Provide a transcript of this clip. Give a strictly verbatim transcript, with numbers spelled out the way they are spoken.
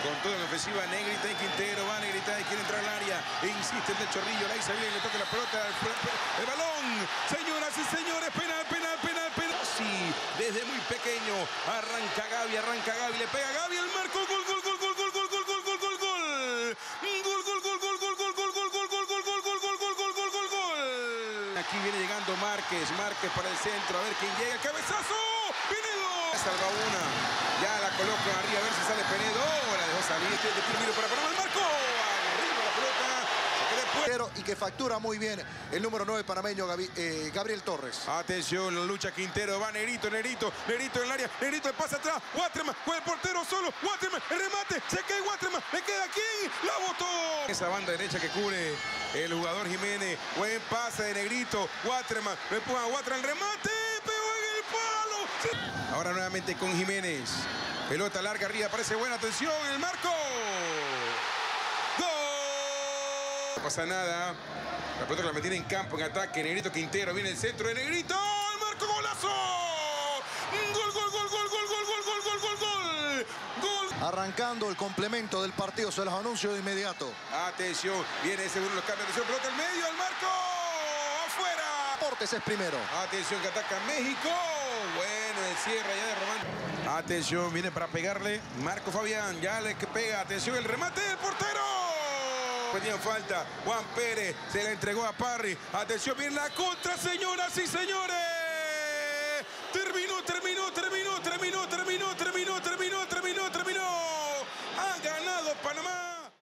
Con toda la ofensiva, Negrita y Quintero. Va Negrita y quiere entrar al área. E insiste el de Chorrillo. La hizo bien, le toca la pelota. El balón. Señoras y señores, penal, penal, penal, penal. Sí, desde muy pequeño. Arranca Gaby, arranca Gaby. Le pega Gaby al marco. Gol, gol, gol, gol, gol, gol, gol, gol, gol, gol, gol. Gol, gol, gol, gol, gol, gol, gol, gol, gol, gol, gol, gol, gol, gol, gol, gol, gol, gol, gol. Aquí viene llegando Márquez. Márquez para el centro. A ver quién llega. ¡Cabezazo! ¡Pinedo! Salva una. Ya la coloca arriba a ver si sale Pinedo. La dejó salir. Tiene que tiro para poner el marco. Arriba la pelota. Pero, y que factura muy bien el número nueve panameño Gabi, eh, Gabriel Torres. Atención, la lucha Quintero. Va Negrito, Negrito, Negrito en el área. Negrito le pasa atrás. Waterman con el portero solo. Waterman, el remate. Se cae Waterman. ¿Le queda quién? La botó. Esa banda derecha que cubre el jugador Jiménez. Buen pase de Negrito. Waterman. Le empuja a Waterman. El remate. Pegó en el palo. Sí. Ahora nuevamente con Jiménez. Pelota larga arriba. Parece buena. Atención. El marco. No pasa nada. La pelota que la metieron en campo, en ataque. Negrito Quintero. Viene el centro de Negrito. ¡El marco! ¡Golazo! ¡Gol, gol, gol, gol, gol, gol, gol, gol, gol, gol, gol! ¡Gol! Arrancando el complemento del partido. Se los anuncio de inmediato. Atención. Viene ese uno. Los cambios. Atención. Pelota al medio. ¡El marco! ¡Afuera! Portes es primero. Atención que ataca México. Bueno, el cierre ya de Román. Atención. Viene para pegarle. Marco Fabián. Ya le pega. Atención. El remate del portero. Tenía falta, Juan Pérez se la entregó a Parry. Atención, bien la contra, señoras y señores.